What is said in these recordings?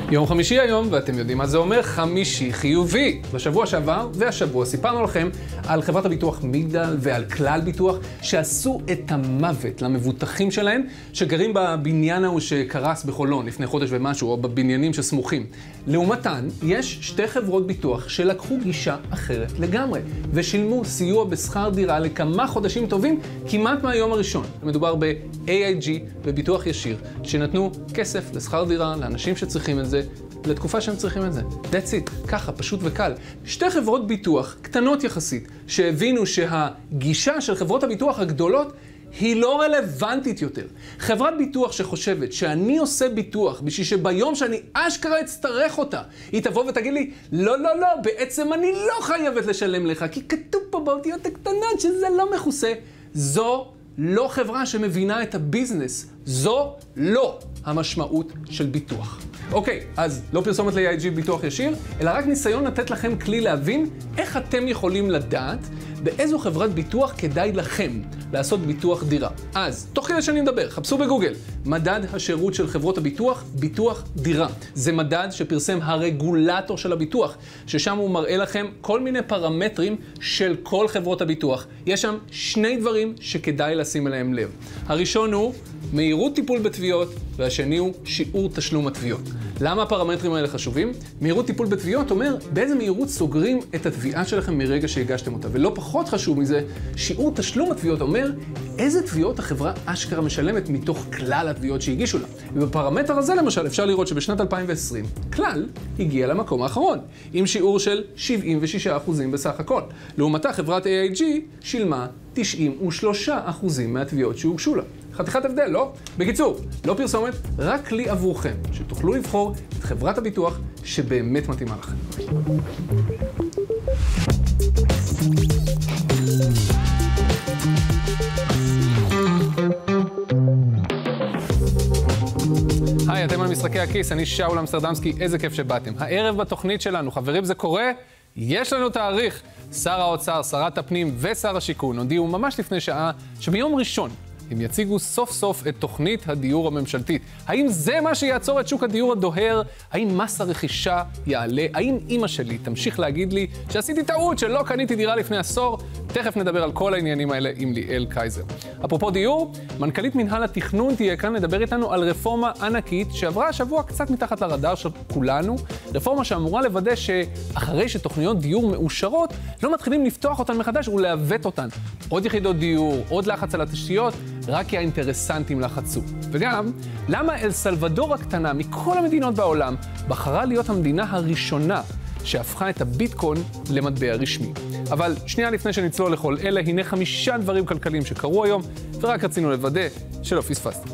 יום חמישי היום, ואתם יודעים מה זה אומר, חמישי חיובי. בשבוע שעבר והשבוע סיפרנו לכם על חברת הביטוח מגדל ועל כלל ביטוח שעשו את המוות למבוטחים שלהם שגרים בבניין ההוא שקרס בחולון לפני חודש ומשהו, או בבניינים שסמוכים. לעומתן, יש שתי חברות ביטוח שלקחו גישה אחרת לגמרי ושילמו סיוע בשכר דירה לכמה חודשים טובים כמעט מהיום הראשון. מדובר ב-AIG וביטוח ישיר שנתנו כסף לשכר דירה לאנשים שצריכים את זה לתקופה שהם צריכים את זה. That's it. ככה, פשוט וקל. שתי חברות ביטוח קטנות יחסית שהבינו שהגישה של חברות הביטוח הגדולות היא לא רלוונטית יותר. חברת ביטוח שחושבת שאני עושה ביטוח בשביל שביום שאני אשכרה אצטרך אותה, היא תבוא ותגיד לי, לא, בעצם אני לא חייבת לשלם לך, כי כתוב פה באותיות הקטנות שזה לא מכוסה. זו לא חברה שמבינה את הביזנס. זו לא המשמעות של ביטוח. אוקיי, אז לא פרסומת ל-AIG ביטוח ישיר, אלא רק ניסיון לתת לכם כלי להבין איך אתם יכולים לדעת באיזו חברת ביטוח כדאי לכם לעשות ביטוח דירה. אז, תוך כדי שאני מדבר, חפשו בגוגל, מדד השירות של חברות הביטוח, ביטוח דירה. זה מדד שפרסם הרגולטור של הביטוח, ששם הוא מראה לכם כל מיני פרמטרים של כל חברות הביטוח. יש שם שני דברים שכדאי לשים אליהם לב. הראשון הוא מהירות טיפול בתביעות, והשני הוא שיעור תשלום התביעות. למה הפרמטרים האלה חשובים? מהירות טיפול בתביעות אומר באיזה מהירות סוגרים את התביעה שלכם מרגע שהגשתם אותה. ולא פחות חשוב מזה, שיעור תשלום התביעות אומר איזה תביעות החברה אשכרה משלמת מתוך כלל התביעות שהגישו לה. ובפרמטר הזה למשל אפשר לראות שבשנת 2020 כלל הגיע למקום האחרון, עם שיעור של 76% בסך הכל. לעומתה חברת AIG שילמה 93% מהתביעות שהוגשו לה. חתיכת הבדל, לא? בקיצור, לא פרסומת, רק כלי עבורכם, שתוכלו לבחור את חברת הביטוח שבאמת מתאימה לכם. היי, אתם על משחקי הכיס, אני שאול אמסטרדמסקי, איזה כיף שבאתם. הערב בתוכנית שלנו, חברים, זה קורה? יש לנו תאריך. שר האוצר, שרת הפנים ושר השיכון הודיעו ממש לפני שעה שביום ראשון הם יציגו סוף סוף את תוכנית הדיור הממשלתית. האם זה מה שיעצור את שוק הדיור הדוהר? האם מס הרכישה יעלה? האם אמא שלי תמשיך להגיד לי שעשיתי טעות שלא קניתי דירה לפני עשור? תכף נדבר על כל העניינים האלה עם ליאל קייזר. אפרופו דיור, מנכ"לית מנהל התכנון תהיה כאן לדבר איתנו על רפורמה ענקית שעברה השבוע קצת מתחת לרדאר של כולנו. רפורמה שאמורה לוודא שאחרי שתוכניות דיור מאושרות, לא מתחילים לפתוח אותן מחדש ולהוות אותן. עוד יחידות דיור, עוד לחץ על התשתיות, רק כי האינטרסנטים לחצו. וגם, למה אל סלבדור הקטנה מכל המדינות בעולם בחרה להיות המדינה הראשונה שהפכה את הביטקוין למטבע רשמי. אבל שנייה לפני שנצלול לכל אלה, הנה 5 דברים כלכליים שקרו היום, ורק רצינו לוודא שלא פספסתם.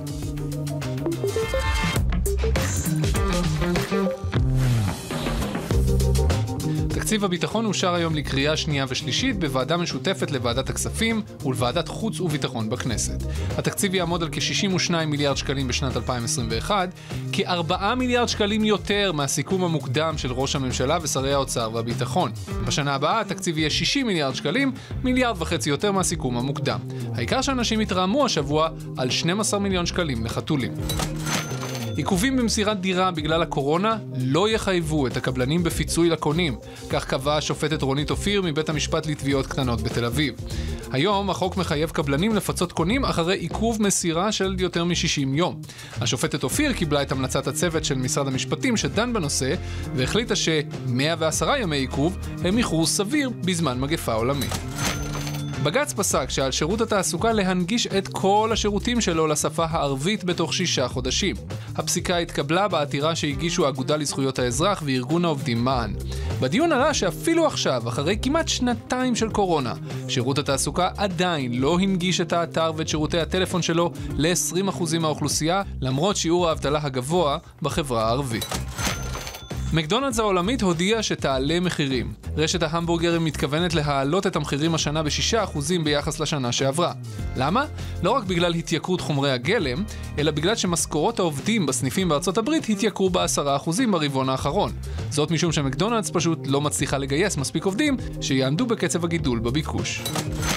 תקציב הביטחון אושר היום לקריאה שנייה ושלישית בוועדה משותפת לוועדת הכספים ולוועדת חוץ וביטחון בכנסת. התקציב יעמוד על כ-62 מיליארד שקלים בשנת 2021, כ-4 מיליארד שקלים יותר מהסיכום המוקדם של ראש הממשלה ושרי האוצר והביטחון. בשנה הבאה התקציב יהיה 60 מיליארד שקלים, 1.5 מיליארד יותר מהסיכום המוקדם. העיקר שאנשים התרעמו השבוע על 12 מיליון שקלים לחתולים. עיכובים במסירת דירה בגלל הקורונה לא יחייבו את הקבלנים בפיצוי לקונים, כך קבעה השופטת רונית אופיר מבית המשפט לתביעות קטנות בתל אביב. היום החוק מחייב קבלנים לפצות קונים אחרי עיכוב מסירה של יותר מ-60 יום. השופטת אופיר קיבלה את המלצת הצוות של משרד המשפטים שדן בנושא, והחליטה ש110 ימי עיכוב הם איחור סביר בזמן מגפה עולמית. בג"ץ פסק שעל שירות התעסוקה להנגיש את כל השירותים שלו לשפה הערבית בתוך 6 חודשים. הפסיקה התקבלה בעתירה שהגישו האגודה לזכויות האזרח וארגון העובדים מען. בדיון עלה שאפילו עכשיו, אחרי כמעט 2 של קורונה, שירות התעסוקה עדיין לא הנגיש את האתר ואת שירותי הטלפון שלו ל-20% מהאוכלוסייה, למרות שיעור האבטלה הגבוה בחברה הערבית. מקדונלדס העולמית הודיעה שתעלה מחירים. רשת ההמבורגרים מתכוונת להעלות את המחירים השנה ב6% ביחס לשנה שעברה. למה? לא רק בגלל התייקרות חומרי הגלם, אלא בגלל שמשכורות העובדים בסניפים בארצות הברית התייקרו ב10% ברבעון האחרון. זאת משום שמקדונלדס פשוט לא מצליחה לגייס מספיק עובדים שיעמדו בקצב הגידול בביקוש.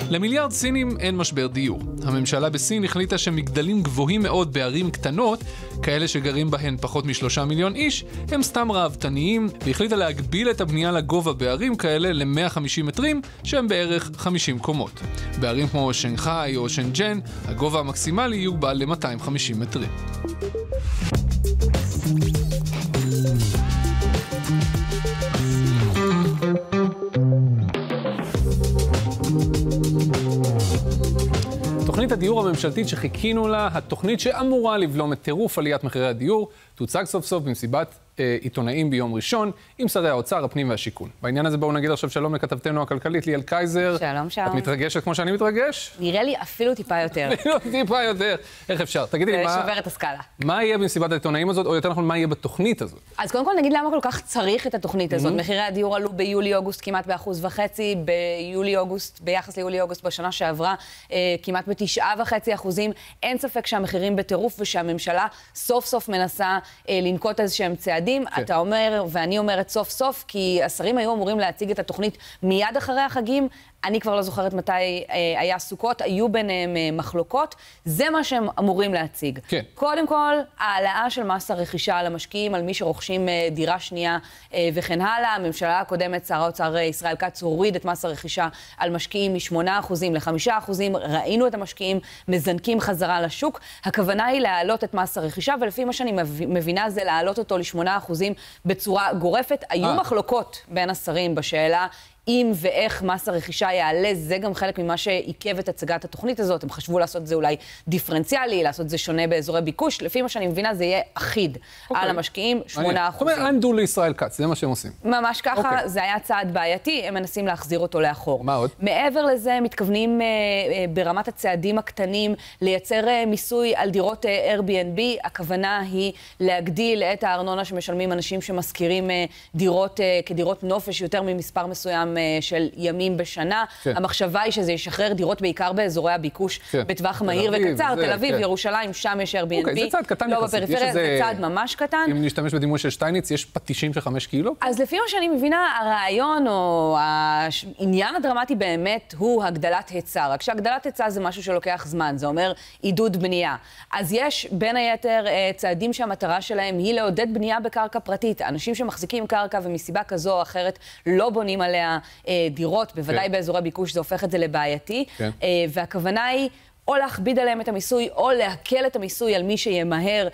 למיליארד סינים אין משבר דיור. הממשלה בסין החליטה שמגדלים גבוהים מאוד בערים קטנות, כאלה שגרים בהן פחות מ3 מיליון איש, הם סתם ראוותניים, והחליטה להגביל את הבנייה לגובה בערים כאלה ל-150 מטרים, שהם בערך 50 קומות. בערים כמו שנגחאי או שנג'ן, הגובה המקסימלי יוגבל ל-250 מטרים. תוכנית הדיור הממשלתית שחיכינו לה, התוכנית שאמורה לבלום את טירוף עליית מחירי הדיור, תוצג סוף סוף במסיבת עיתונאים ביום ראשון עם שרי האוצר, הפנים והשיכון. בעניין הזה בואו נגיד עכשיו שלום לכתבתנו הכלכלית ליאל קייזר. שלום, שלום. את מתרגשת כמו שאני מתרגש? נראה לי אפילו טיפה יותר. טיפה יותר. איך אפשר? תגידי לי מה... שובר את הסקאלה. מה יהיה במסיבת העיתונאים הזאת, או יותר נכון, מה יהיה בתוכנית הזאת? אז קודם כל נגיד למה כל כך צריך את התוכנית הזאת. מחירי הדיור עלו ביולי-אוגוסט כמעט ב1.5%, ביולי-אוגוסט, ביחס ליולי-אוגוסט בשנה שעברה, כמעט ב9.5%. אין ספק שהמחירים בטירוף ושהממשלה סוף סוף מנסה לנקוט איזשהם צעדים. אתה אומר, ואני אומרת סוף סוף, כי השרים היו אמורים להציג את התוכנית מיד אחרי החגים. אני כבר לא זוכרת מתי היה סוכות, היו ביניהם מחלוקות. זה מה שהם אמורים להציג. כן. קודם כל, העלאה של מס הרכישה על המשקיעים, על מי שרוכשים דירה שנייה וכן הלאה. הממשלה הקודמת, שר האוצר ישראל כץ, הוריד את מס הרכישה על משקיעים מ8% ל5%. ראינו את המשקיעים מזנקים חזרה לשוק. הכוונה היא להעלות את מס הרכישה, ולפי מה שאני מבינה זה להעלות אותו ל8% בצורה גורפת. היו מחלוקות בין השרים בשאלה אם ואיך מס הרכישה יעלה, זה גם חלק ממה שעיכב את הצגת התוכנית הזאת. הם חשבו לעשות את זה אולי דיפרנציאלי, לעשות את זה שונה באזורי ביקוש. לפי מה שאני מבינה, זה יהיה אחיד על המשקיעים, 8%. זאת אומרת, אנדו לישראל כץ, זה מה שהם עושים. ממש ככה, זה היה צעד בעייתי, הם מנסים להחזיר אותו לאחור. מה עוד? מעבר לזה, מתכוונים ברמת הצעדים הקטנים, לייצר מיסוי על דירות Airbnb. הכוונה היא להגדיל את הארנונה שמשלמים אנשים שמזכירים דירות כדירות נופש יותר ממספר מסוים של ימים בשנה. כן. המחשבה היא שזה ישחרר דירות בעיקר באזורי הביקוש, כן. בטווח מהיר וקצר, תל אביב, כן. ירושלים, שם יש Airbnb. זה צעד קטן לא בפריפריה, זה צעד ממש קטן. אם נשתמש בדימוי של שטייניץ, יש פטישים של 5 קילו? אז לפי מה שאני מבינה, הרעיון או העניין הדרמטי באמת הוא הגדלת היצע. רק שהגדלת היצע זה משהו שלוקח זמן, זה אומר עידוד בנייה. אז יש בין היתר צעדים שהמטרה שלהם היא לעודד בנייה בקרקע פרטית. אנשים שמחזיקים קרקע ומסיבה כזו או אחרת לא בונים עליה דירות, בוודאי באזורי ביקוש זה הופך את זה לבעייתי, והכוונה היא או להכביד עליהם את המיסוי, או להקל את המיסוי על מי שימהר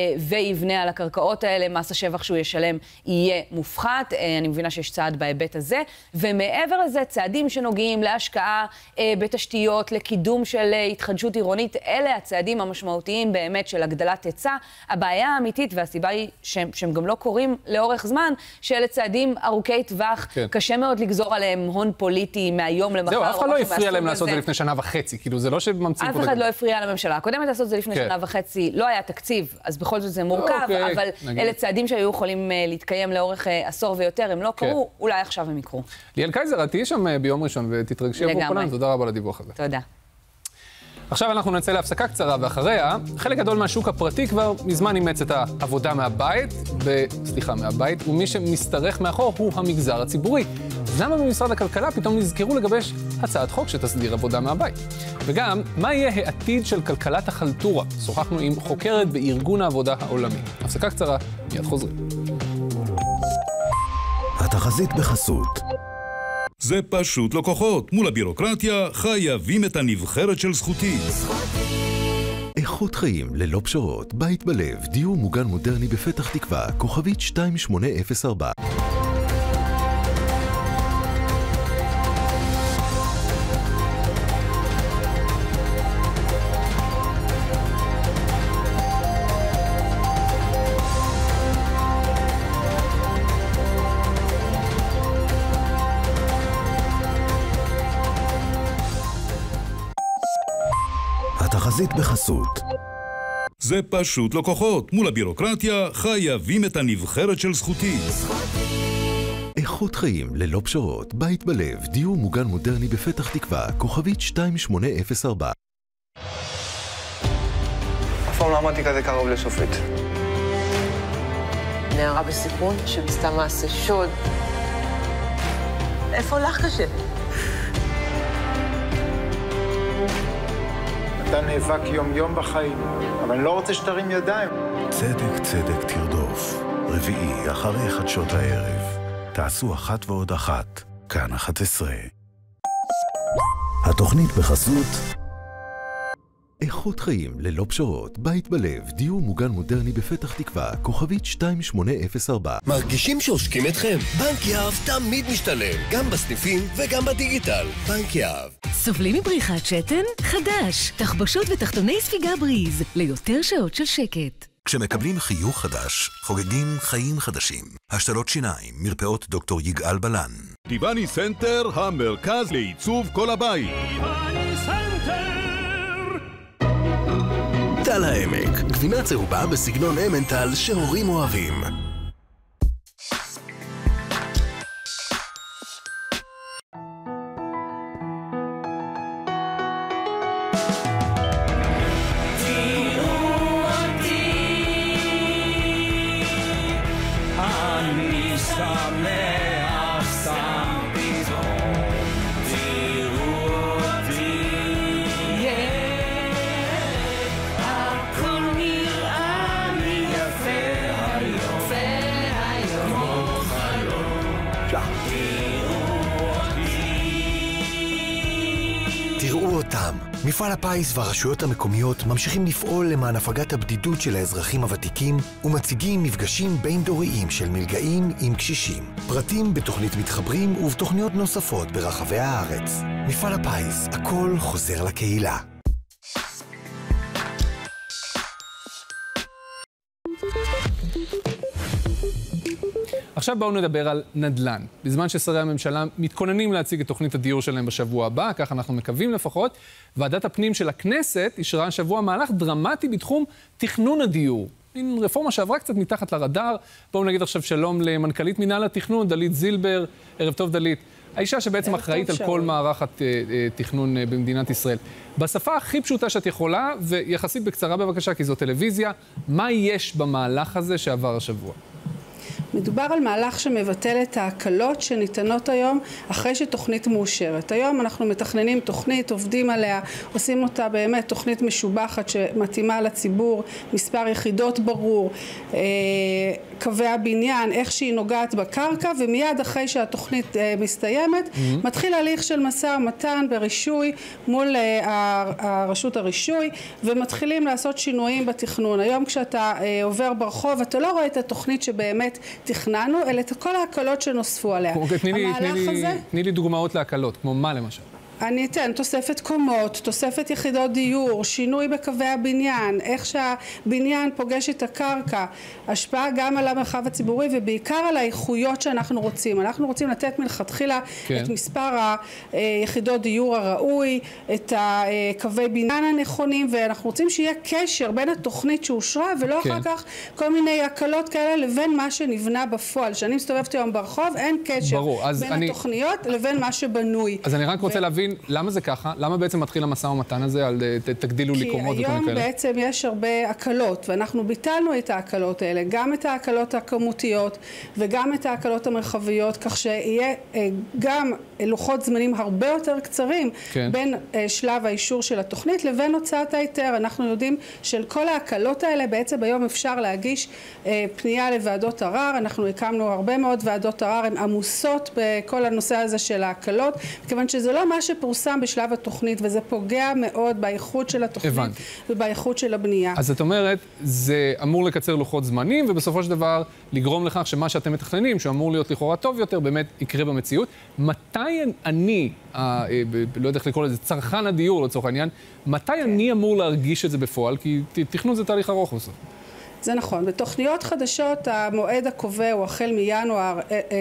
ויבנה על הקרקעות האלה, מס השבח שהוא ישלם יהיה מופחת. אני מבינה שיש צעד בהיבט הזה, ומעבר לזה צעדים שנוגעים להשקעה בתשתיות, לקידום של התחדשות עירונית, אלה הצעדים המשמעותיים באמת של הגדלת היצע. הבעיה האמיתית, והסיבה היא שהם גם לא קורים לאורך זמן, שאלה צעדים ארוכי טווח, קשה מאוד לגזור עליהם הון פוליטי מהיום למחר. זהו, אף אחד לא הפריע להם לעשות את זה לפני שנה וחצי, כאילו זה לא אף אחד לא הפריע לממשלה. הקודמת לעשות את זה לפני שנה וחצי, לא היה תקציב, אז בכל זאת זה מורכב, אבל אלה צעדים שהיו יכולים להתקיים לאורך עשור ויותר, הם לא קרו, אולי עכשיו הם יקרו. ליאל קייזר, את תהיי שם ביום ראשון ותתרגשי עבור כולנו, תודה רבה לדיווח הזה. תודה. עכשיו אנחנו נצא להפסקה קצרה, ואחריה, חלק גדול מהשוק הפרטי כבר מזמן אימץ את העבודה מהבית, ומי שמסתרך מאחור הוא המגזר הציבורי. למה במשרד הכלכלה פתאום נזכרו לגבש הצעת חוק שתסדיר עבודה מהבית? וגם, מה יהיה העתיד של כלכלת החלטורה? שוחחנו עם חוקרת בארגון העבודה העולמי. הפסקה קצרה, מיד חוזרים. התחזית בחסות. זה פשוט לא כוחות. מול הבירוקרטיה חייבים את הנבחרת של זכותי. איכות חיים ללא פשרות, בית בלב, דיור מוגן מודרני בפתח תקווה, כוכבית 2804. התחזית בחסות. זה פשוט לא כוחות. מול הבירוקרטיה חייבים את הנבחרת של זכותי. איכות חיים ללא פשרות, בית בלב, דיור מוגן מודרני בפתח תקווה, כוכבית 2804. אף פעם לא עמדתי כזה קרוב לשופט. נערה בסיכון שביצעה מעשה שוד. איפה לך קשה? אתה נאבק יום-יום בחיים, אבל אני לא רוצה שתרים ידיים. צדק צדק תרדוף. רביעי, אחרי חדשות הערב. תעשו 1 ועוד 1. כאן 11. התוכנית בחסות איכות חיים ללא פשרות, בית בלב, דיור מוגן מודרני בפתח תקווה, כוכבית 2804. מרגישים שעושקים אתכם? בנק יהב תמיד משתלם, גם בסניפים וגם בדיגיטל. בנק יהב. סובלים מבריחת שתן? חדש. תחבושות ותחתוני ספיגה בריז, ליותר שעות של שקט. כשמקבלים חיוך חדש, חוגגים חיים חדשים. השתלות שיניים, מרפאות דוקטור יגאל בלן. טיבני סנטר, המרכז לעיצוב כל הבית. טיבני סנטר! תל העמק, גבינה צהובה בסגנון אמנטל שהורים אוהבים. מפעל הפיס והרשויות המקומיות ממשיכים לפעול למען הפגת הבדידות של האזרחים הוותיקים ומציגים מפגשים בין דוריים של מלגאים עם קשישים. פרטים בתוכנית מתחברים ובתוכניות נוספות ברחבי הארץ. מפעל הפיס, הכל חוזר לקהילה. עכשיו בואו נדבר על נדל"ן. בזמן ששרי הממשלה מתכוננים להציג את תוכנית הדיור שלהם בשבוע הבא, כך אנחנו מקווים לפחות, ועדת הפנים של הכנסת אישרה השבוע מהלך דרמטי בתחום תכנון הדיור. מין רפורמה שעברה קצת מתחת לרדאר. בואו נגיד עכשיו שלום למנכ"לית מינהל התכנון, דלית זילבר. ערב טוב דלית. האישה שבעצם אחראית על כל מערך התכנון במדינת ישראל. בשפה הכי פשוטה שאת יכולה, ויחסית בקצרה בבקשה, כי זו טלוויזיה, מה יש במהלך הזה שעבר השבוע? מדובר על מהלך שמבטל את ההקלות שניתנות היום אחרי שתוכנית מאושרת. היום אנחנו מתכננים תוכנית, עובדים עליה, עושים אותה באמת תוכנית משובחת שמתאימה לציבור, מספר יחידות ברור, קווי הבניין, איך שהיא נוגעת בקרקע, ומיד אחרי שהתוכנית מסתיימת, מתחיל הליך של משא ומתן ברישוי מול הרשות הרישוי, ומתחילים לעשות שינויים בתכנון. היום כשאתה עובר ברחוב, אתה לא רואה את התוכנית שבאמת תכננו, אלא את כל ההקלות שנוספו עליה. תני לי דוגמאות להקלות, כמו מה למשל? אני אתן תוספת קומות, תוספת יחידות דיור, שינוי בקווי הבניין, איך שהבניין פוגש את הקרקע, השפעה גם על המרחב הציבורי ובעיקר על האיכויות שאנחנו רוצים. אנחנו רוצים לתת מלכתחילה את מספר היחידות דיור הראוי, את הקווי בניין הנכונים, ואנחנו רוצים שיהיה קשר בין התוכנית שאושרה ולא אחר כך כל מיני הקלות כאלה לבין מה שנבנה בפועל. שאני מסתובבת היום ברחוב, אין קשר בין התוכניות לבין מה שבנוי. אז אני רק רוצה להבין למה זה ככה? למה בעצם מתחיל המשא ומתן הזה על תגדילו לי קומות ודברים כאלה? כי היום בעצם יש הרבה הקלות, ואנחנו ביטלנו את ההקלות האלה, גם את ההקלות הכמותיות וגם את ההקלות המרחביות, כך שיהיה גם לוחות זמנים הרבה יותר קצרים בין שלב האישור של התוכנית לבין הוצאת ההיתר. אנחנו יודעים של כל ההקלות האלה בעצם היום אפשר להגיש פנייה לוועדות ערר. אנחנו הקמנו הרבה מאוד ועדות ערר, הן עמוסות בכל הנושא הזה של ההקלות, כיוון שזה לא מה שפורסם בשלב התוכנית, וזה פוגע מאוד באיכות של התוכנית ובאיכות של הבנייה. אז את אומרת, זה אמור לקצר לוחות זמנים, ובסופו של דבר לגרום לכך שמה שאתם מתכננים, שאמור להיות לכאורה טוב יותר, באמת יקרה במציאות. מתי אני, לא יודע איך לקרוא לזה, צרכן הדיור לצורך העניין, מתי אני אמור להרגיש את זה בפועל? כי תכנון זה תהליך ארוך בסוף. זה נכון. בתוכניות חדשות המועד הקובע הוא החל מינואר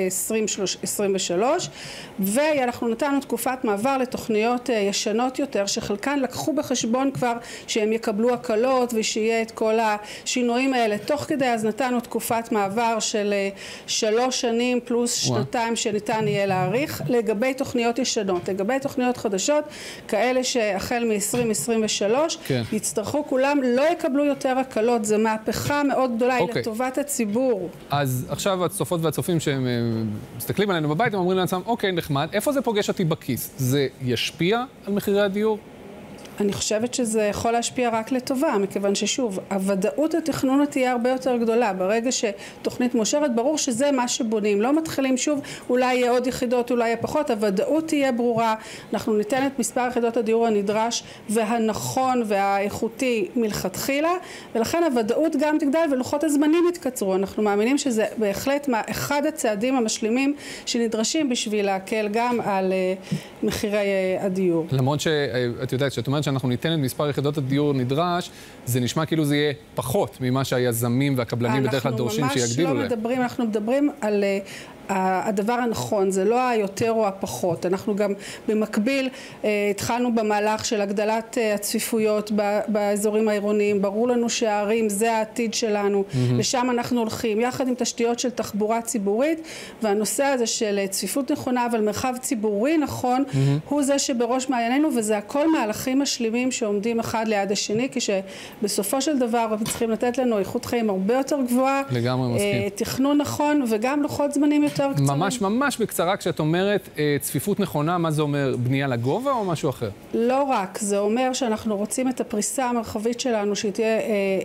2023, ואנחנו נתנו תקופת מעבר לתוכניות ישנות יותר, שחלקן לקחו בחשבון כבר שהם יקבלו הקלות ושיהיה את כל השינויים האלה. תוך כדי אז נתנו תקופת מעבר של 3 שנים פלוס שנתיים שניתן יהיה להאריך לגבי תוכניות ישנות. לגבי תוכניות חדשות, כאלה שהחל מ-2023 יצטרכו כולם, לא יקבלו יותר הקלות. זה מהפכה מאוד גדולה, היא לטובת הציבור. אז עכשיו הצופות והצופים שהם מסתכלים עלינו בבית, הם אומרים לעצמם, אוקיי, נחמד, איפה זה פוגש אותי בכיס? זה ישפיע על מחירי הדיור? אני חושבת שזה יכול להשפיע רק לטובה, מכיוון ששוב, הוודאות התכנונית תהיה הרבה יותר גדולה. ברגע שתוכנית מאושרת, ברור שזה מה שבונים. לא מתחילים שוב, אולי יהיה עוד יחידות, אולי יהיה פחות. הוודאות תהיה ברורה. אנחנו ניתן את מספר יחידות הדיור הנדרש והנכון והאיכותי מלכתחילה, ולכן הוודאות גם תגדל ולוחות הזמנים יתקצרו. אנחנו מאמינים שזה בהחלט אחד הצעדים המשלימים שנדרשים בשביל להקל גם על מחירי הדיור. למרות שאת יודעת, שאת אומרת שאנחנו ניתן את מספר יחידות הדיור נדרש, זה נשמע כאילו זה יהיה פחות ממה שהיזמים והקבלנים בדרך כלל דורשים שיגדילו להם. אנחנו מדברים על הדבר הנכון, זה לא היותר או הפחות. אנחנו גם במקביל התחלנו במהלך של הגדלת הצפיפויות באזורים העירוניים. ברור לנו שהערים זה העתיד שלנו, לשם אנחנו הולכים, יחד עם תשתיות של תחבורה ציבורית, והנושא הזה של צפיפות נכונה, אבל מרחב ציבורי נכון, הוא זה שבראש מעיינינו, וזה הכל מהלכים משלימים שעומדים אחד ליד השני, כשבסופו של דבר צריכים לתת לנו איכות חיים הרבה יותר גבוהה, לגמרי מסכים. תכנון נכון, וגם לוחות זמנים יותר קצרים. ממש בקצרה, כשאת אומרת צפיפות נכונה, מה זה אומר? בנייה לגובה או משהו אחר? לא רק, זה אומר שאנחנו רוצים את הפריסה המרחבית שלנו, שהיא תהיה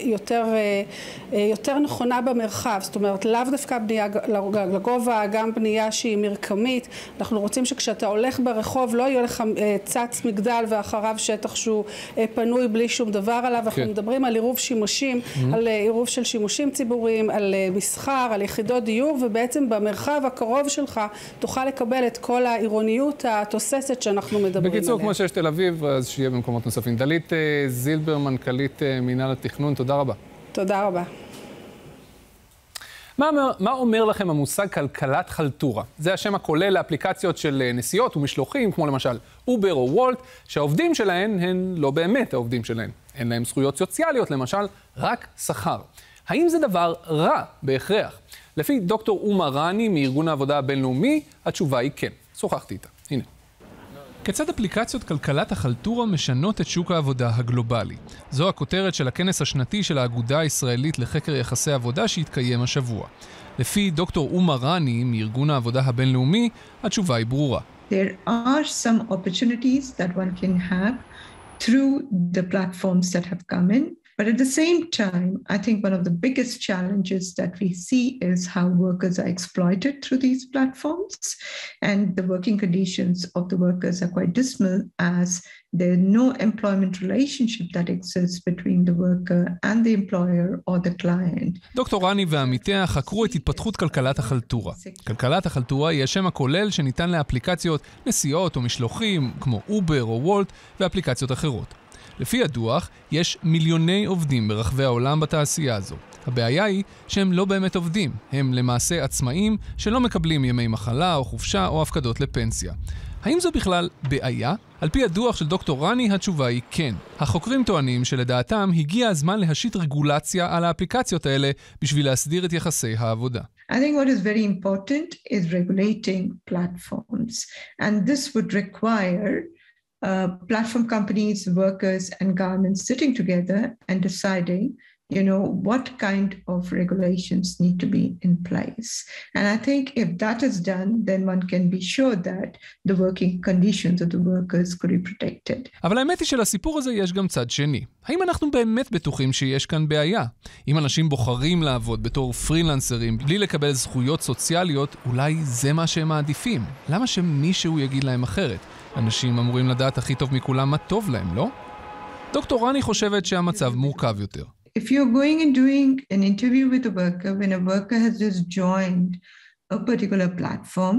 יותר נכונה במרחב, זאת אומרת, לאו דווקא בנייה לגובה, גם בנייה שהיא מרקמית. אנחנו רוצים שכשאתה הולך ברחוב, לא יהיה לך צץ מגדל ואחריו שטח שהוא פנוי בלי שום דבר עליו. אנחנו מדברים על עירוב שימושים, על עירוב של שימושים ציבוריים, על מסחר, על יחידות דיור, ובעצם במרחב הקרוב שלך תוכל לקבל את כל העירוניות התוססת שאנחנו מדברים עליה. בקיצור, כמו שיש תל אביב, אז שיהיה במקומות נוספים. דלית זילבר, מנכ"לית מינהל התכנון, תודה רבה. תודה רבה. מה אומר לכם המושג כלכלת חלטורה? זה השם הכולל לאפליקציות של נסיעות ומשלוחים, כמו למשל אובר או וולט, שהעובדים שלהן הן לא באמת העובדים שלהן. אין להם זכויות סוציאליות, למשל, רק שכר. האם זה דבר רע בהכרח? לפי דוקטור אומה רני מארגון העבודה הבינלאומי, התשובה היא כן. שוחחתי איתה. הנה. כיצד אפליקציות כלכלת החלטורה משנות את שוק העבודה הגלובלי? זו הכותרת של הכנס השנתי של האגודה הישראלית לחקר יחסי עבודה שהתקיים השבוע. לפי דוקטור אומה רני מארגון העבודה הבינלאומי, התשובה היא ברורה. There are some opportunities that one can have through the platforms that have come in. But at the same time, I think one of the biggest challenges that we see is how workers are exploited through these platforms, and the working conditions of the workers are quite dismal, as there is no employment relationship that exists between the worker and the employer or the client. דוקטור רני ועמיתיה חקרו את התפתחות כלכלת החלטורה. כלכלת החלטורה היא השם הכולל שניתן לאפליקציות נסיעות או משלוחים, כמו אובר או וולט, ואפליקציות אחרות. לפי הדוח, יש מיליוני עובדים ברחבי העולם בתעשייה הזו. הבעיה היא שהם לא באמת עובדים, הם למעשה עצמאים שלא מקבלים ימי מחלה או חופשה או הפקדות לפנסיה. האם זו בכלל בעיה? על פי הדוח של דוקטור רני, התשובה היא כן. החוקרים טוענים שלדעתם הגיע הזמן להשית רגולציה על האפליקציות האלה בשביל להסדיר את יחסי העבודה. I think what is very important is regulating platforms, and this would require platform companies, workers, and governments sitting together and deciding, what kind of regulations need to be in place. And I think if that is done, then one can be sure that the working conditions of the workers could be protected. אבל האמת היא שלסיפור הזה יש גם צד שני. האם אנחנו באמת בטוחים שיש כאן בעיה? אם אנשים בוחרים לעבוד בתור פרילנסרים בלי לקבל זכויות סוציאליות, אולי זה מה שהם מעדיפים. למה שמישהו יגיד להם אחרת? אנשים אמורים לדעת הכי טוב מכולם מה טוב להם, לא? דוקטור רני חושבת שהמצב מורכב יותר. If you're going and doing an interview with a worker, when a worker has just joined a particular platform,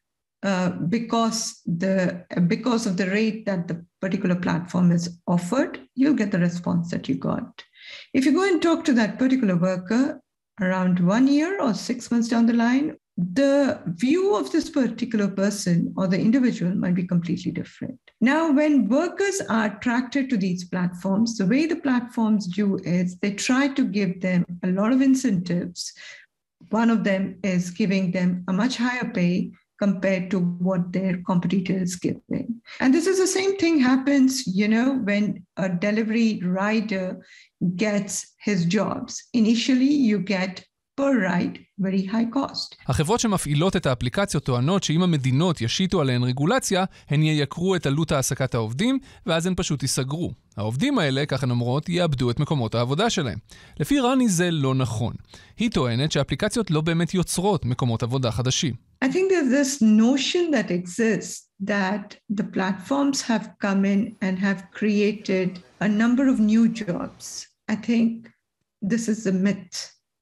because of the rate that the particular platform is offered, you'll get the response that you got. If you go and talk to that particular worker around 1 year or 6 months down the line, the view of this particular person or the individual might be completely different. Now, when workers are attracted to these platforms, the way the platforms do is they try to give them a lot of incentives. One of them is giving them a much higher pay compared to what their competitor is giving. And this is the same thing happens, when a delivery rider gets his jobs. Initially, you get per ride, very high cost. החברות שמפעילות את האפליקציות טוענות שאם המדינות ישיתו עליהן רגולציה, הן ייקרו את עלות העסקת העובדים, ואז הן פשוט ייסגרו. העובדים האלה, כך הן אומרות, יאבדו את מקומות העבודה שלהם. לפי רני זה לא נכון. היא טוענת שהאפליקציות לא באמת יוצרות מקומות עבודה חדשים. I think there's this notion that exists that the platforms have come in and have created a number of new jobs. I think this is a myth,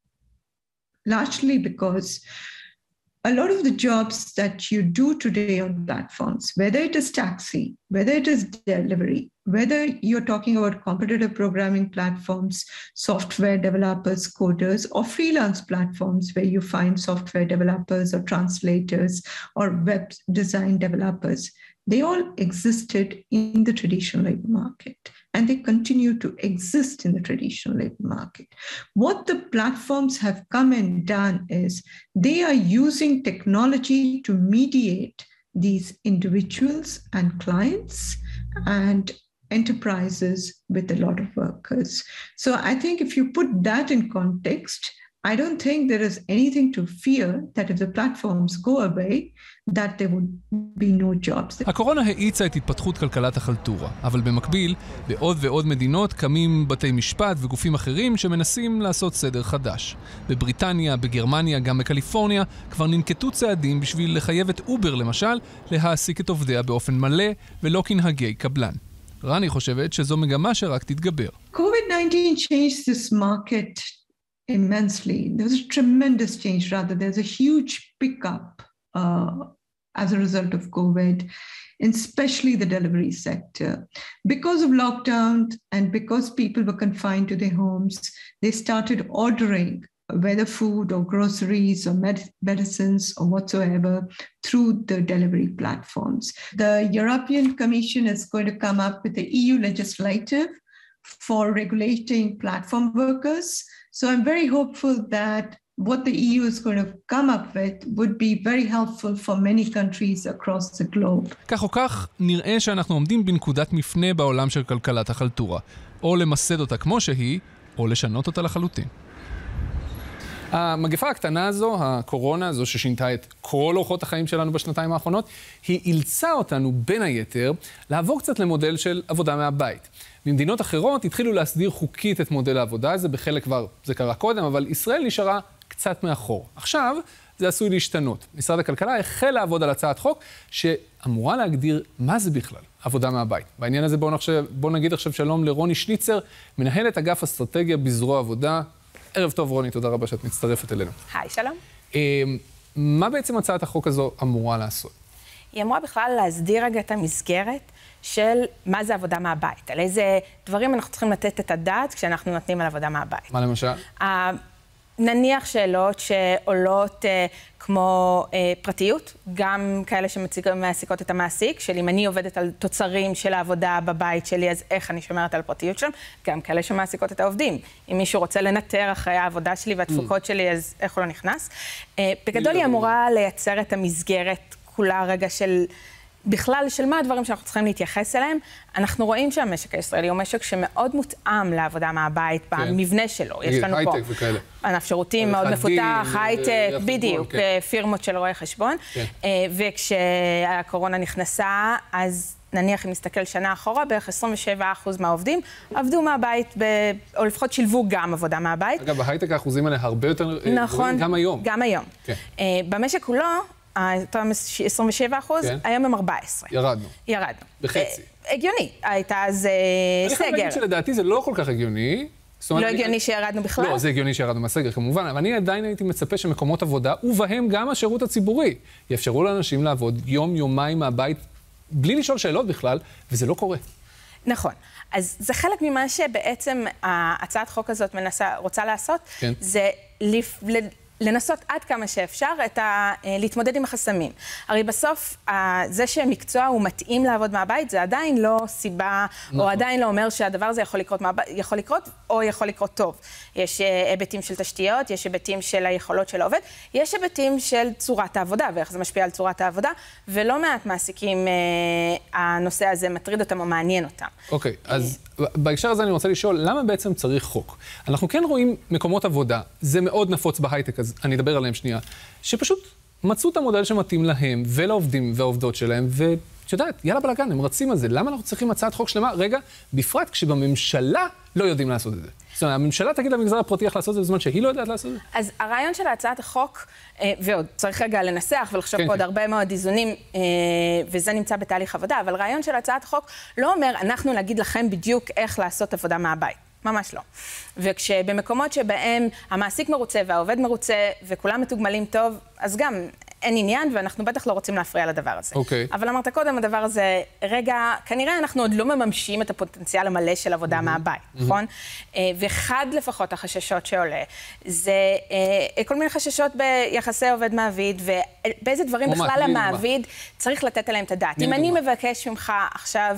largely because a lot of the jobs that you do today on platforms, whether it is taxi, whether it is delivery, whether you're talking about competitive programming platforms, software developers, coders, or freelance platforms where you find software developers or translators or web design developers, they all existed in the traditional labor market. And they continue to exist in the traditional labor market. What the platforms have come and done is they are using technology to mediate these individuals and clients and enterprises with a lot of workers. So I think if you put that in context, I don't think there is anything to fear that if the platforms go away, that there would be no jobs. הקורונה האיצה את התפתחות כלכלת החלטורה, אבל במקביל, בעוד ועוד מדינות קמים בתי משפט וגופים אחרים שמנסים לעשות סדר חדש. בבריטניה, בגרמניה, גם בקליפורניה, כבר ננקטו צעדים בשביל לחייב את אובר למשל, להעסיק את עובדיה באופן מלא ולא כנהגי קבלן. רני חושבת שזו מגמה שרק תתגבר. COVID-19 changed this market immensely. There was a tremendous change, rather. There's a huge pickup as a result of COVID, especially the delivery sector. Because of lockdown and because people were confined to their homes, they started ordering whether food or groceries or medicines or whatsoever through the delivery platforms. The European Commission is going to come up with the EU legislative for regulating platform workers. So I'm very hopeful that what the EU is going to come up with would be very helpful for many countries across the globe. כך או כך, נראה שאנחנו עומדים בנקודת מפנה בעולם של כלכלת החלטורה. או למסד אותה כמו שהיא, או לשנות אותה לחלוטין. המגפה הקטנה הזו, הקורונה הזו ששינתה את כל אורחות החיים שלנו בשנתיים האחרונות, היא אילצה אותנו בין היתר לעבור קצת למודל של עבודה מהבית. במדינות אחרות התחילו להסדיר חוקית את מודל העבודה הזה, בחלק כבר זה קרה קודם, אבל ישראל נשארה קצת מאחור. עכשיו זה עשוי להשתנות. משרד הכלכלה החל לעבוד על הצעת חוק שאמורה להגדיר מה זה בכלל עבודה מהבית. בעניין הזה בואו נגיד עכשיו שלום לרוני שניצר, מנהלת אגף אסטרטגיה בזרוע עבודה. ערב טוב רוני, תודה רבה שאת מצטרפת אלינו. היי, שלום. מה בעצם הצעת החוק הזו אמורה לעשות? היא אמורה בכלל להסדיר רגע את המסגרת של מה זה עבודה מהבית. על איזה דברים אנחנו צריכים לתת את הדעת כשאנחנו נותנים על עבודה מהבית. מה למשל? נניח שאלות שעולות כמו פרטיות, גם כאלה שמעסיקות את המעסיק, של אם אני עובדת על תוצרים של העבודה בבית שלי, אז איך אני שומרת על פרטיות שלהם, גם כאלה שמעסיקות את העובדים. אם מישהו רוצה לנטר אחרי העבודה שלי והתפוקות שלי, אז איך הוא לא נכנס. בגדול היא אמורה לייצר את המסגרת כולה רגע של בכלל של מה הדברים שאנחנו צריכים להתייחס אליהם. אנחנו רואים שהמשק הישראלי הוא משק שמאוד מותאם לעבודה מהבית במבנה שלו. יש לנו פה ענף שירותים מאוד מפותח, הייטק, בדיוק, פירמות של רואי חשבון. וכשהקורונה נכנסה, אז נניח אם נסתכל שנה אחורה, בערך 27% מהעובדים עבדו מהבית, או לפחות שילבו גם עבודה מהבית. אגב, בהייטק האחוזים האלה הרבה יותר גבוהים גם היום. גם היום. במשק כולו, אותם 27%, היום הם 14. ירדנו. בחצי. הגיוני. הייתה אז סגר. אני חייב להגיד שלדעתי זה לא כל כך הגיוני. לא הגיוני שירדנו בכלל? לא, זה הגיוני שירדנו מהסגר כמובן, אבל אני עדיין הייתי מצפה שמקומות עבודה, ובהם גם השירות הציבורי, יאפשרו לאנשים לעבוד יום-יומיים מהבית, בלי לשאול שאלות בכלל, וזה לא קורה. נכון. אז זה חלק ממה שבעצם הצעת חוק הזאת רוצה לעשות, זה לנסות עד כמה שאפשר להתמודד עם החסמים. הרי בסוף, זה שמקצוע הוא מתאים לעבוד מהבית, זה עדיין לא סיבה, או עדיין לא אומר שהדבר הזה יכול לקרות, או יכול לקרות טוב. יש היבטים של תשתיות, יש היבטים של היכולות של העובד, יש היבטים של צורת העבודה, ואיך זה משפיע על צורת העבודה, ולא מעט מעסיקים, הנושא הזה מטריד אותם או מעניין אותם. אוקיי, אז בהקשר הזה אני רוצה לשאול, למה בעצם צריך חוק? אנחנו כן רואים מקומות עבודה, זה מאוד נפוץ בהייטק, אז אני אדבר עליהם שנייה, שפשוט מצאו את המודל שמתאים להם ולעובדים והעובדות שלהם, ואת יודעת, יאללה בלגן, הם רצים על זה. למה אנחנו צריכים הצעת חוק שלמה? רגע, בפרט כשבממשלה לא יודעים לעשות את זה. זאת אומרת, הממשלה תגיד למגזר הפרטי איך לעשות את זה בזמן שהיא לא יודעת לעשות את זה. אז הרעיון של הצעת החוק, ועוד צריך רגע לנסח ולחשוב פה עוד הרבה מאוד איזונים, וזה נמצא בתהליך עבודה, אבל הרעיון של הצעת החוק לא אומר, אנחנו נגיד לכם בדיוק איך לעשות עבודה מהבית. ממש לא. וכשבמקומות שבהם המעסיק מרוצה והעובד מרוצה וכולם מתוגמלים טוב, אז גם אין עניין, ואנחנו בטח לא רוצים להפריע לדבר הזה. אבל אמרת קודם, הדבר הזה, רגע, כנראה אנחנו עוד לא מממשים את הפוטנציאל המלא של עבודה מהבית, נכון? ואחד לפחות החששות שעולה, זה כל מיני חששות ביחסי עובד מעביד, ובאיזה דברים בכלל המעביד צריך לתת עליהם את הדעת. אם אני מבקש ממך עכשיו,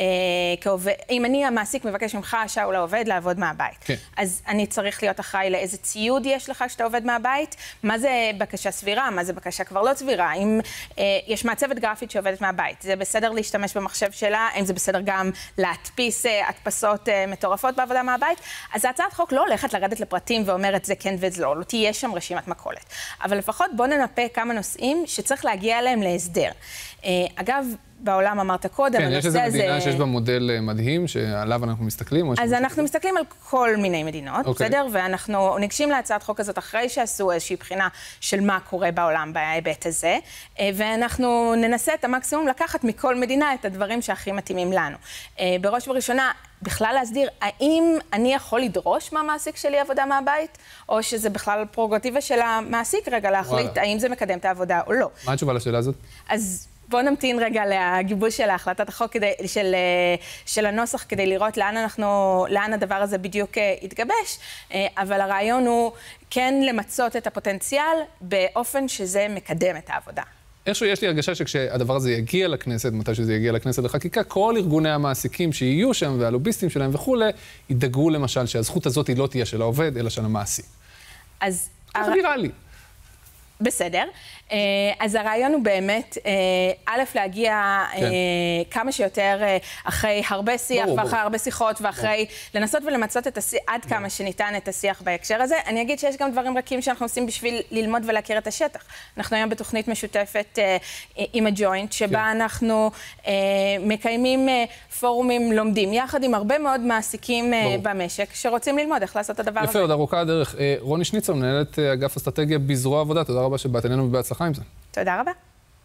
אם אני המעסיק מבקש ממך, שאול העובד, לעבוד מהבית, אז אני צריך להיות אחראי לאיזה ציוד יש לך שאתה עובד מהבית, מה זה בקשה סבירה, מה זה בקשה כבר לא סבירה, אם יש מעצבת גרפית שעובדת מהבית, זה בסדר להשתמש במחשב שלה, אם זה בסדר גם להדפיס הדפסות מטורפות בעבודה מהבית, אז הצעת חוק לא הולכת לרדת לפרטים ואומרת זה כן וזה לא תהיה שם רשימת מכולת. אבל לפחות בוא ננפה כמה נושאים שצריך להגיע אליהם להסדר. אגב, בעולם אמרת קודם, כן, יש איזו מדינה שיש בה מודל מדהים שעליו אנחנו מסתכלים? אז אנחנו מסתכלים על כל מיני מדינות, בסדר? ואנחנו ניגשים להצעת חוק הזאת אחרי שעשו איזושהי בחינה של מה קורה בעולם בהיבט הזה, ואנחנו ננסה את המקסימום לקחת מכל מדינה את הדברים שהכי מתאימים לנו. בראש ובראשונה, בכלל להסדיר, האם אני יכול לדרוש מהמעסיק שלי עבודה מהבית, או שזה בכלל פררוגטיבה של המעסיק רגע להחליט האם זה מקדם את העבודה או לא. מה התשובה לשאלה הזאת? אז בואו נמתין רגע לגיבוש של החלטת החוק של הנוסח כדי לראות לאן הדבר הזה בדיוק יתגבש, אבל הרעיון הוא כן למצות את הפוטנציאל באופן שזה מקדם את העבודה. איכשהו יש לי הרגשה שכשהדבר הזה יגיע לכנסת, מתי שזה יגיע לכנסת לחקיקה, כל ארגוני המעסיקים שיהיו שם והלוביסטים שלהם וכו', ידאגו למשל שהזכות הזאת היא לא תהיה של העובד, אלא של המעסיק. אז ככה נראה לי. בסדר. אז הרעיון הוא באמת, א', להגיע כמה שיותר אחרי הרבה שיח ואחרי הרבה שיחות ואחרי לנסות ולמצות עד כמה שניתן את השיח בהקשר הזה. אני אגיד שיש גם דברים רכים שאנחנו עושים בשביל ללמוד ולהכיר את השטח. אנחנו היום בתוכנית משותפת עם הג'וינט, שבה אנחנו מקיימים פורומים לומדים, יחד עם הרבה מאוד מעסיקים במשק, שרוצים ללמוד איך לעשות את הדבר הזה. יפה, עוד ארוכה הדרך. רוני שניצר, מנהלת אגף אסטרטגיה בזרוע עבודה. תודה רבה שבאת אלינו ובהצלחה עם זה. תודה רבה.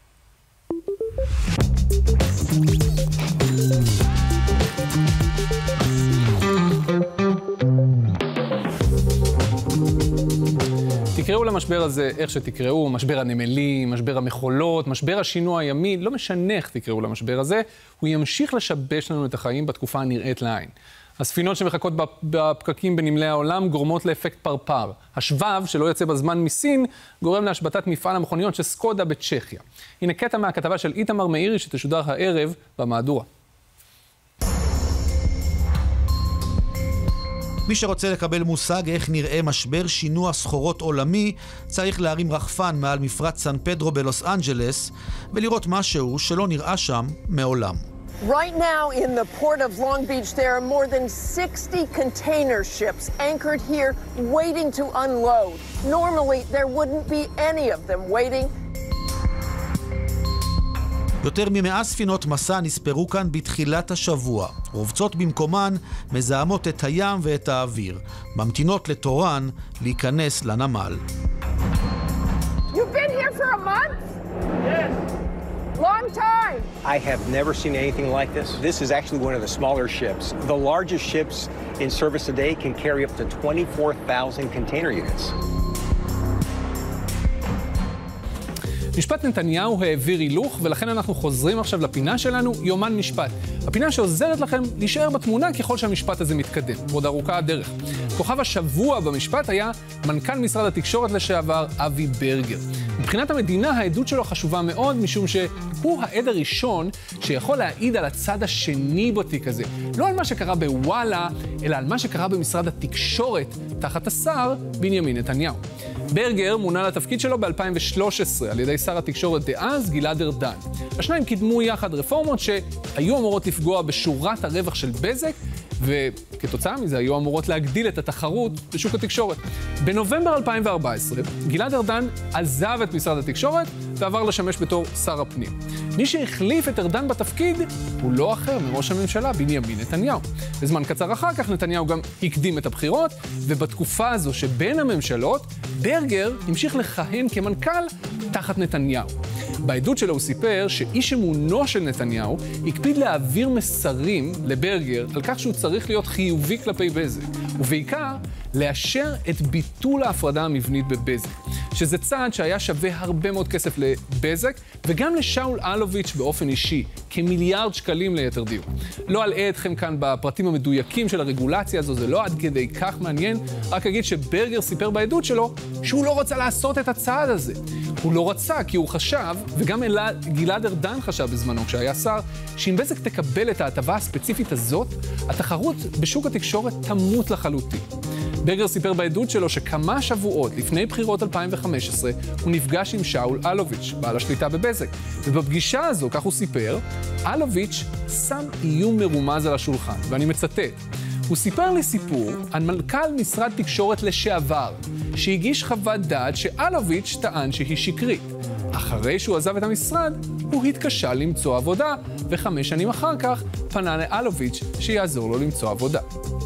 תקראו למשבר הזה איך שתקראו, משבר הנמלים, משבר המכולות, משבר השינוע הימי, לא משנה איך תקראו למשבר הזה, הוא ימשיך לשבש לנו את החיים בתקופה הנראית לעין. הספינות שמחכות בפקקים בנמלי העולם גורמות לאפקט פרפר. השבב, שלא יוצא בזמן מסין, גורם להשבתת מפעל המכוניות של סקודה בצ'כיה. הנה קטע מהכתבה של איתמר מאירי שתשודר הערב במהדורה. מי שרוצה לקבל מושג איך נראה משבר שינוע סחורות עולמי, צריך להרים רחפן מעל מפרץ סן פדרו בלוס אנג'לס ולראות משהו שלא נראה שם מעולם. Right now in the port of Long Beach, there are more than 60 container ships anchored here waiting to unload. Normally, there wouldn't be any of them waiting. יותר מ100 ספינות מסע נספרו כאן בתחילת השבוע. רובצות במקומן מזהמות את הים ואת האוויר. ממתינות לתורן להיכנס לנמל. You've been here for a month? Yes. Long time. I have never seen anything like this. This is actually one of the smaller ships. The largest ships in service today can carry up to 24,000 container units. משפט נתניהו העביר הילוך, ולכן אנחנו חוזרים עכשיו לפינה שלנו, יומן משפט. הפינה שעוזרת לכם להישאר בתמונה ככל שהמשפט הזה מתקדם. עוד ארוכה הדרך. כוכב השבוע במשפט היה מנכ"ל משרד התקשורת לשעבר אבי ברגר. מבחינת המדינה העדות שלו חשובה מאוד, משום שהוא העד הראשון שיכול להעיד על הצד השני בתיק הזה. לא על מה שקרה בוואלה, אלא על מה שקרה במשרד התקשורת תחת השר בנימין נתניהו. ברגר מונה לתפקיד שלו ב-2013 על ידי שר התקשורת דאז גלעד ארדן. השניים קידמו יחד רפורמות שהיו אמורות לפגוע בשורת הרווח של בזק, וכתוצאה מזה היו אמורות להגדיל את התחרות בשוק התקשורת. בנובמבר 2014, גלעד ארדן עזב את משרד התקשורת ועבר לשמש בתור שר הפנים. מי שהחליף את ארדן בתפקיד הוא לא אחר מראש הממשלה בנימין נתניהו. בזמן קצר אחר כך נתניהו גם הקדים את הבחירות, ובתקופה הזו שבין הממשלות, ברגר המשיך לכהן כמנכ"ל תחת נתניהו. בעדות שלו הוא סיפר שאיש אמונו של נתניהו הקפיד להעביר מסרים לברגר על כך שהוא צריך להיות חיובי כלפי בזק, ובעיקר לאשר את ביטול ההפרדה המבנית בבזק, שזה צעד שהיה שווה הרבה מאוד כסף לבזק, וגם לשאול אלוביץ' באופן אישי, כמיליארד שקלים ליתר דיוק. לא אלאה אתכם כאן בפרטים המדויקים של הרגולציה הזו, זה לא עד כדי כך מעניין, רק אגיד שברגר סיפר בעדות שלו שהוא לא רצה לעשות את הצעד הזה. הוא לא רצה כי הוא חשב, וגם גלעד ארדן חשב בזמנו כשהיה שר, שאם בזק תקבל את ההטבה הספציפית הזאת, התחרות בשוק התקשורת תמות לחלוטין. ברגר סיפר בעדות שלו שכמה שבועות לפני בחירות 2015 הוא נפגש עם שאול אלוביץ', בעל השליטה בבזק. ובפגישה הזו, כך הוא סיפר, אלוביץ' שם איום מרומז על השולחן, ואני מצטט. הוא סיפר לי סיפור על מנכ"ל משרד תקשורת לשעבר, שהגיש חוות דעת שאלוביץ' טען שהיא שקרית. אחרי שהוא עזב את המשרד, הוא התקשה למצוא עבודה, ו5 שנים אחר כך פנה לאלוביץ' שיעזור לו למצוא עבודה.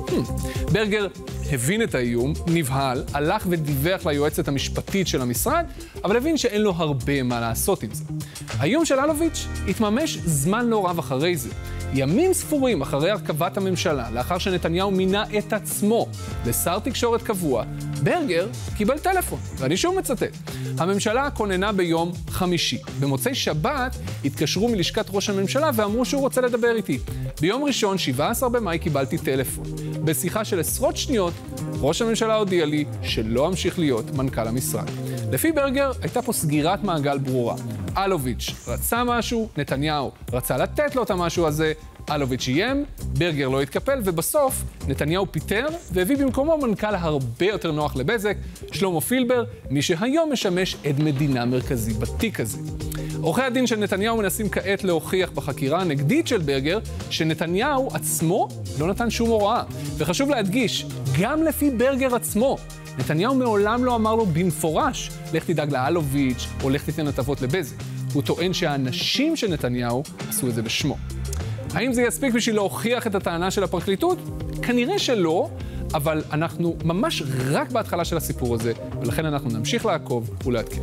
ברגר הבין את האיום, נבהל, הלך ודיווח ליועצת המשפטית של המשרד, אבל הבין שאין לו הרבה מה לעשות עם זה. האיום של אלוביץ' התממש זמן לא רב אחרי זה. ימים ספורים אחרי הרכבת הממשלה, לאחר שנתניהו מינה את עצמו לשר תקשורת קבוע, ברגר קיבל טלפון, ואני שוב מצטט. הממשלה כוננה ביום חמישי. במוצאי שבת התקשרו מלשכת ראש הממשלה ואמרו שהוא רוצה לדבר איתי. ביום ראשון, 17 במאי, קיבלתי טלפון. בשיחה של עשרות שניות, ראש הממשלה הודיע לי שלא המשיך להיות מנכ"ל המשרד. לפי ברגר הייתה פה סגירת מעגל ברורה. אלוביץ' רצה משהו, נתניהו רצה לתת לו את המשהו הזה, אלוביץ' איים, ברגר לא התקפל, ובסוף נתניהו פיטר והביא במקומו מנכ"ל הרבה יותר נוח לבזק, שלמה פילבר, מי שהיום משמש עד מדינה מרכזי בתיק הזה. עורכי הדין של נתניהו מנסים כעת להוכיח בחקירה הנגדית של ברגר שנתניהו עצמו לא נתן שום הוראה. וחשוב להדגיש, גם לפי ברגר עצמו, נתניהו מעולם לא אמר לו במפורש, לך תדאג לאלוביץ' או לך תיתן הטבות לבזק. הוא טוען שהאנשים של נתניהו עשו את זה בשמו. האם זה יספיק בשביל להוכיח את הטענה של הפרקליטות? כנראה שלא, אבל אנחנו ממש רק בהתחלה של הסיפור הזה, ולכן אנחנו נמשיך לעקוב ולעדכן.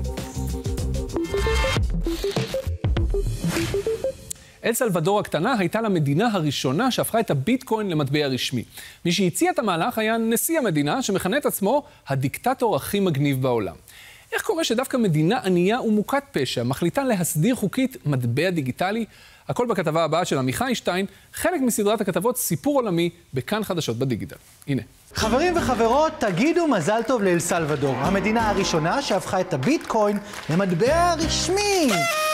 אל סלבדור הקטנה הייתה למדינה הראשונה שהפכה את הביטקוין למטבע רשמי. מי שהציע את המהלך היה נשיא המדינה, שמכנה את עצמו הדיקטטור הכי מגניב בעולם. איך קורה שדווקא מדינה ענייה ומוכת פשע מחליטה להסדיר חוקית מטבע דיגיטלי? הכל בכתבה הבאה של עמיחי שטיין, חלק מסדרת הכתבות סיפור עולמי בכאן חדשות בדיגיטל. הנה. חברים וחברות, תגידו מזל טוב לאל סלבדור, המדינה הראשונה שהפכה את הביטקוין למטבע רשמי.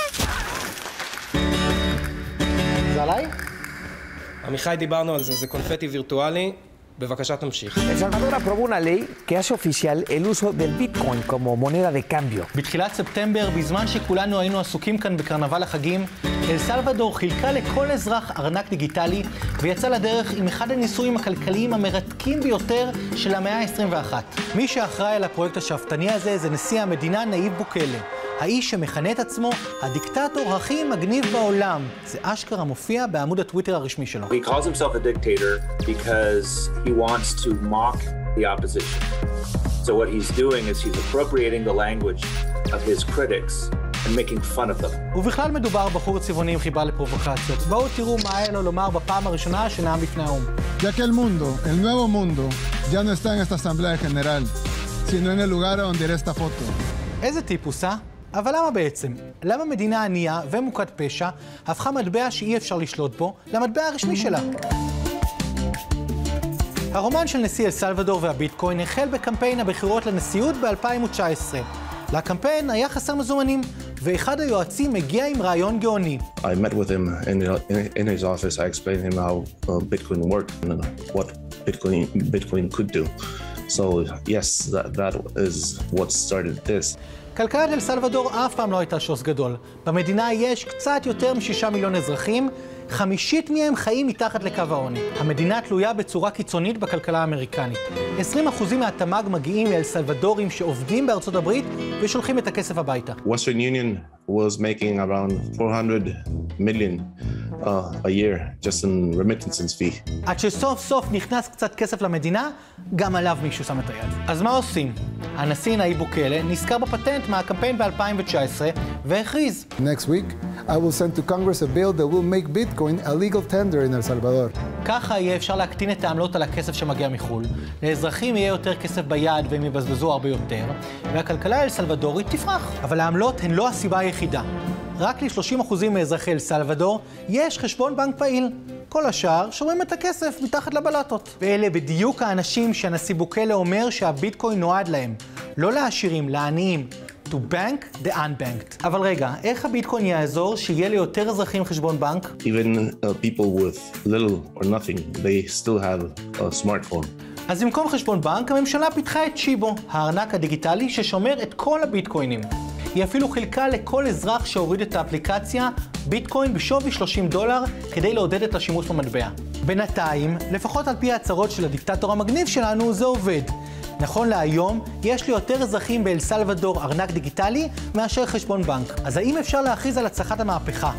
זה עליי? עמיחי, דיברנו על זה, זה קונפטי וירטואלי. בבקשה תמשיך. El Salvador aprobó una ley que hace oficial el uso del Bitcoin como moneda de cambio. בתחילת ספטמבר, בזמן שכולנו היינו עסוקים כאן בקרנבל החגים, אל סלבדור חילקה לכל אזרח ארנק דיגיטלי ויצא לדרך עם אחד הניסויים הכלכליים המרתקים ביותר של המאה ה-21. מי שאחראי על הפרויקט השאפתני הזה זה נשיא המדינה נאיב בוקלה. האיש שמכנה את עצמו הדיקטטור הכי מגניב בעולם. זה אשכרה מופיע בעמוד הטוויטר הרשמי שלו. He calls himself a dictator because he wants to mock the opposition. So what he's doing is he's appropriating the language of his critics and making fun of them. ובכלל מדובר בחור צבעוני עם חיבה לפרובוקציות. בואו תראו מה היה לו לומר בפעם הראשונה שנאם בפני האו"ם. Ya que el mundo, el nuevo mundo, ya no está en esta asamblea general, sino en el lugar donde era esta foto. איזה טיפוס, אה? אבל למה בעצם? למה מדינה ענייה ומוכת פשע הפכה מטבע שאי אפשר לשלוט בו למטבע הרשמי שלה? הרומן של נשיא אל סלבדור והביטקוין החל בקמפיין הבחירות לנשיאות ב-2019. לקמפיין היה חסר מזומנים, ואחד היועצים מגיע עם רעיון גאוני. I met with him in his office. I explained him how Bitcoin worked and what Bitcoin could do. So yes, that is what started this. כלכלת אל סלבדור אף פעם לא הייתה שוס גדול. במדינה יש קצת יותר מ6 מיליון אזרחים, 50% מהם חיים מתחת לקו העוני. המדינה תלויה בצורה קיצונית בכלכלה האמריקנית. 20% מהתמ"ג מגיעים מאל סלבדורים שעובדים בארצות הברית ושולחים את הכסף הביתה. Western Union was making around 400 million a year just in remittances fee. עד שסוף סוף נכנס קצת כסף למדינה, גם עליו מישהו שם את היד. אז מה עושים? הנשיא נאיב בוקלה נזכר בפטנט מהקמפיין ב-2019 והכריז. Next week, I will send to Congress a bill that will make Bitcoin a legal tender in El Salvador. ככה יהיה אפשר להקטין את העמלות על הכסף שמגיע מחול, לאזרחים יהיה יותר כסף ביד והם יבזבזו הרבה יותר, והכלכלה אל סלבדורית תפרח. אבל העמלות הן לא הסיבה היחידה. רק ל-30% מאזרחי אל סלבדור יש חשבון בנק פעיל. כל השאר שומרים את הכסף מתחת לבלטות. ואלה בדיוק האנשים שהנשיא בוקלה אומר שהביטקוין נועד להם. לא לעשירים, לעניים. To bank the unbanked. אבל רגע, איך הביטקוין יעזור שיהיה ליותר אזרחים חשבון בנק? Even people with little or nothing, they still have a smartphone. אז במקום חשבון בנק, הממשלה פיתחה את שיבו, הארנק הדיגיטלי ששומר את כל הביטקוינים. היא אפילו חילקה לכל אזרח שהוריד את האפליקציה ביטקוין בשווי $30 כדי לעודד את השימוש במטבע. בינתיים, לפחות על פי ההצהרות של הדיקטטור המגניב שלנו, זה עובד. נכון להיום, יש לי יותר אזרחים באל סלבדור ארנק דיגיטלי מאשר חשבון בנק. אז האם אפשר להכריז על הצלחת המהפכה?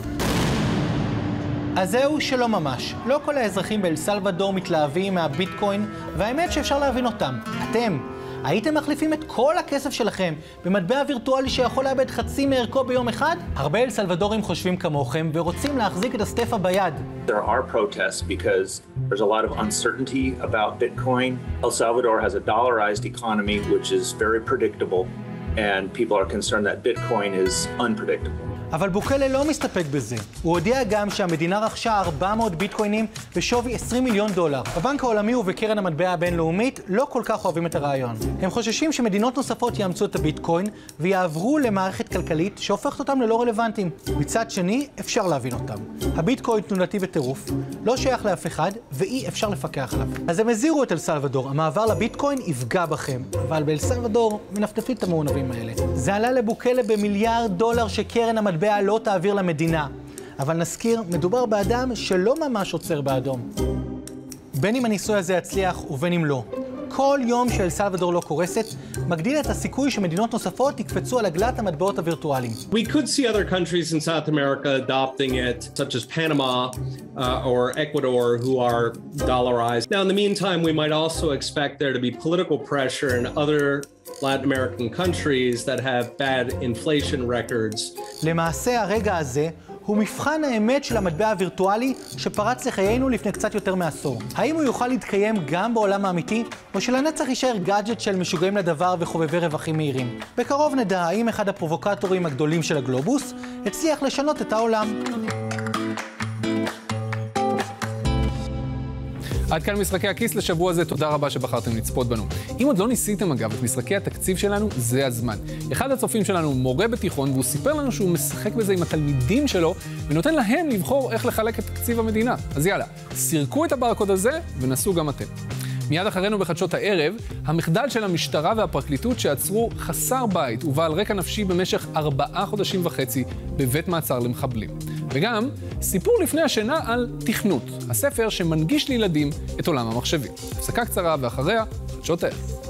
אז זהו שלא ממש. לא כל האזרחים באל סלבדור מתלהבים מהביטקוין, והאמת שאפשר להבין אותם. אתם הייתם מחליפים את כל הכסף שלכם במטבע וירטואלי שיכול לאבד חצי מערכו ביום אחד? הרבה אל סלבדורים חושבים כמוכם ורוצים להחזיק את הסטפה ביד. There are protests because there's a lot of uncertainty about Bitcoin. El Salvador has a dollarized economy which is very predictable and people are concerned that Bitcoin is unpredictable. אבל בוקלה לא מסתפק בזה. הוא הודיע גם שהמדינה רכשה 400 ביטקוינים בשווי $20 מיליון. בבנק העולמי ובקרן המטבע הבינלאומית לא כל כך אוהבים את הרעיון. הם חוששים שמדינות נוספות יאמצו את הביטקוין ויעברו למערכת כלכלית שהופכת אותם ללא רלוונטיים. מצד שני, אפשר להבין אותם. הביטקוין תנודתי וטירוף, לא שייך לאף אחד ואי אפשר לפקח עליו. אז הם הזהירו את אל סלבדור, המעבר לביטקוין יפגע בכם. אבל באל סלבדור מנפנפים את המעונבים האלה. זה עלה לבוקלה $1 מיליארד שקרן המטבע לא תעביר למדינה. אבל נזכיר, מדובר באדם שלא ממש עוצר באדום. בין אם הניסוי הזה יצליח ובין אם לא. כל יום שאל סלבדור לא קורסת, מגדיל את הסיכוי שמדינות נוספות יקפצו על עגלת המטבעות הווירטואליים. We could see other countries in South America adopting it, such as Panama or Ecuador, who are dollarized. Now, in the meantime, we might also expect there to be political pressure in other Latin American countries that have bad inflation records. למעשה, הרגע הזה הוא מבחן האמת של המטבע הווירטואלי שפרץ לחיינו לפני קצת יותר מעשור. האם הוא יוכל להתקיים גם בעולם האמיתי, או שלנצח יישאר גאדג'ט של משוגעים לדבר וחובבי רווחים מהירים? בקרוב נדע האם אחד הפרובוקטורים הגדולים של הגלובוס הצליח לשנות את העולם. עד כאן משחקי הכיס לשבוע הזה, תודה רבה שבחרתם לצפות בנו. אם עוד לא ניסיתם אגב את משחקי התקציב שלנו, זה הזמן. אחד הצופים שלנו מורה בתיכון, והוא סיפר לנו שהוא משחק בזה עם התלמידים שלו, ונותן להם לבחור איך לחלק את תקציב המדינה. אז יאללה, סירקו את הברקוד הזה ונסו גם אתם. מיד אחרינו בחדשות הערב, המחדל של המשטרה והפרקליטות שעצרו חסר בית ובעל רקע נפשי במשך 4.5 חודשים בבית מעצר למחבלים. וגם סיפור לפני השינה על תכנות, הספר שמנגיש לילדים את עולם המחשבים. הפסקה קצרה ואחריה, חדשות הערב.